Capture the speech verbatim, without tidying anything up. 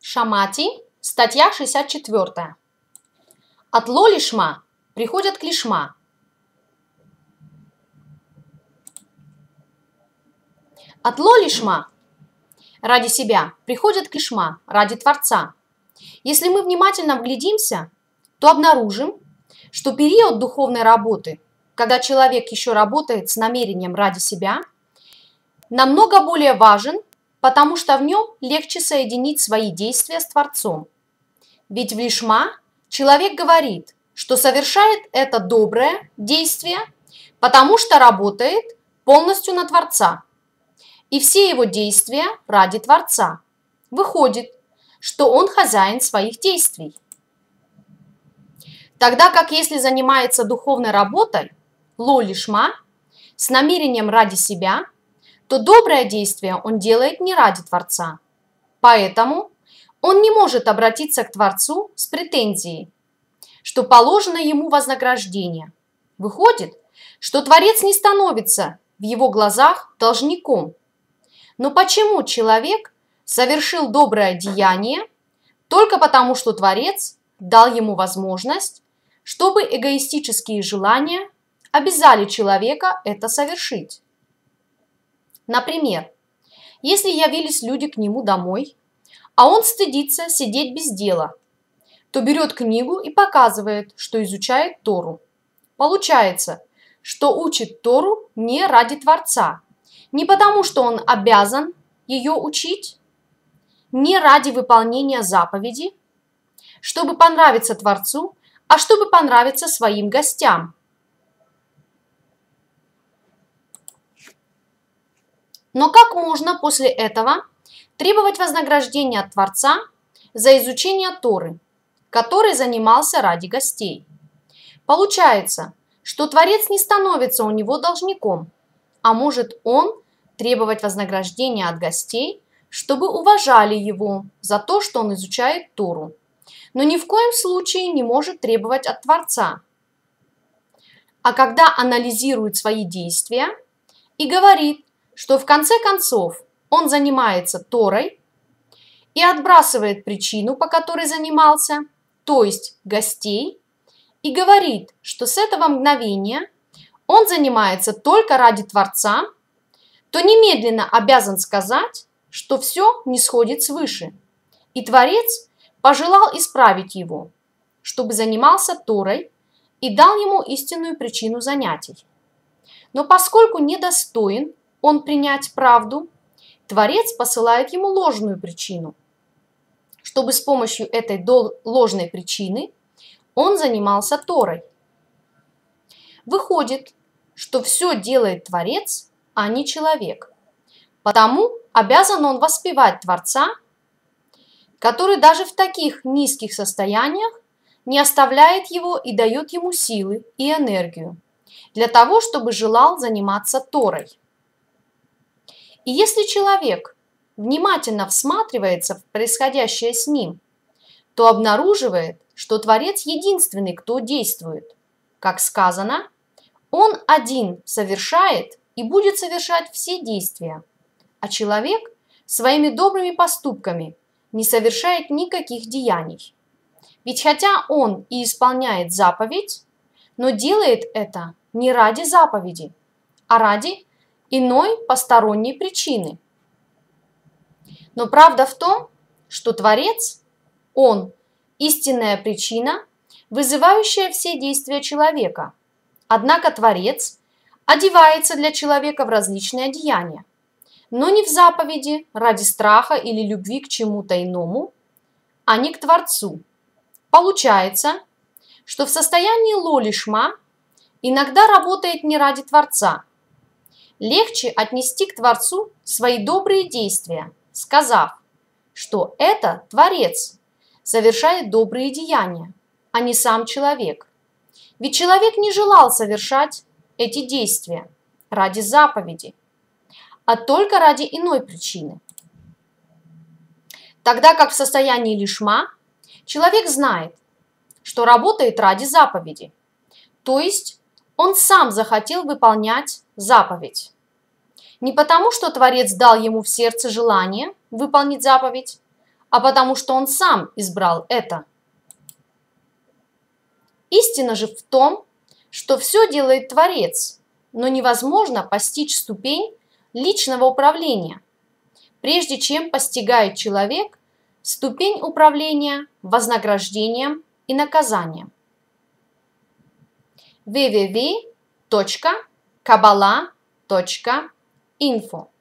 Шамати, статья шестьдесят четвёртая. От ло-лишма приходят к лишма. От ло-лишма ради себя приходят к лишма ради Творца. Если мы внимательно вглядимся, то обнаружим, что период духовной работы, когда человек еще работает с намерением ради себя, намного более важен, потому что в нем легче соединить свои действия с Творцом. Ведь в лишма человек говорит, что совершает это доброе действие, потому что работает полностью на Творца. И все его действия ради Творца. Выходит, что он хозяин своих действий. Тогда как если занимается духовной работой, ло-лишма, с намерением ради себя, то доброе действие он делает не ради Творца. Поэтому он не может обратиться к Творцу с претензией, что положено ему вознаграждение. Выходит, что Творец не становится в его глазах должником. Но почему человек совершил доброе деяние только потому, что Творец дал ему возможность, чтобы эгоистические желания обязали человека это совершить? Например, если явились люди к нему домой, а он стыдится сидеть без дела, то берет книгу и показывает, что изучает Тору. Получается, что учит Тору не ради Творца, не потому, что он обязан ее учить, не ради выполнения заповеди, чтобы понравиться Творцу, а чтобы понравиться своим гостям. Но как можно после этого требовать вознаграждения от Творца за изучение Торы, который занимался ради гостей? Получается, что Творец не становится у него должником, а может он требовать вознаграждения от гостей, чтобы уважали его за то, что он изучает Тору, но ни в коем случае не может требовать от Творца. А когда анализирует свои действия и говорит, что в конце концов он занимается Торой и отбрасывает причину, по которой занимался, то есть гостей, и говорит, что с этого мгновения он занимается только ради Творца, то немедленно обязан сказать, что все нисходит свыше, и Творец пожелал исправить его, чтобы занимался Торой и дал ему истинную причину занятий. Но поскольку недостоин он принять правду, Творец посылает ему ложную причину, чтобы с помощью этой ложной причины он занимался Торой. Выходит, что все делает Творец, а не человек. Потому обязан он воспевать Творца, который даже в таких низких состояниях не оставляет его и дает ему силы и энергию для того, чтобы желал заниматься Торой. И если человек внимательно всматривается в происходящее с ним, то обнаруживает, что Творец единственный, кто действует. Как сказано, он один совершает и будет совершать все действия, а человек своими добрыми поступками не совершает никаких деяний. Ведь хотя он и исполняет заповедь, но делает это не ради заповеди, а ради иной посторонней причины. Но правда в том, что Творец, он истинная причина, вызывающая все действия человека. Однако Творец одевается для человека в различные одеяния, но не в заповеди ради страха или любви к чему-то иному, а не к Творцу. Получается, что в состоянии ло-лишма иногда работает не ради Творца. Легче отнести к Творцу свои добрые действия, сказав, что это Творец совершает добрые деяния, а не сам человек. Ведь человек не желал совершать эти действия ради заповеди, а только ради иной причины. Тогда как в состоянии лишма человек знает, что работает ради заповеди, то есть он сам захотел выполнять заповедь. Не потому, что Творец дал ему в сердце желание выполнить заповедь, а потому что он сам избрал это. Истина же в том, что все делает Творец, но невозможно постичь ступень личного управления, прежде чем постигает человек ступень управления вознаграждением и наказанием. дабл ю дабл ю дабл ю точка каббала точка инфо